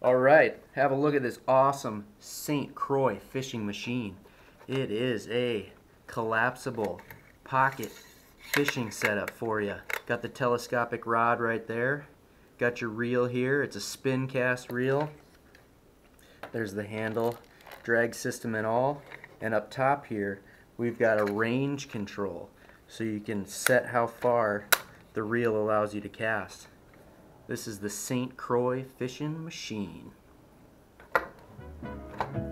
Alright, have a look at this awesome St. Croix fishing machine. It is a collapsible pocket fishing setup for you. Got the telescopic rod right there. Got your reel here. It's a spin cast reel. There's the handle, drag system and all. And up top here, we've got a range control. So you can set how far the reel allows you to cast. This is the St. Croix Fishing Machine.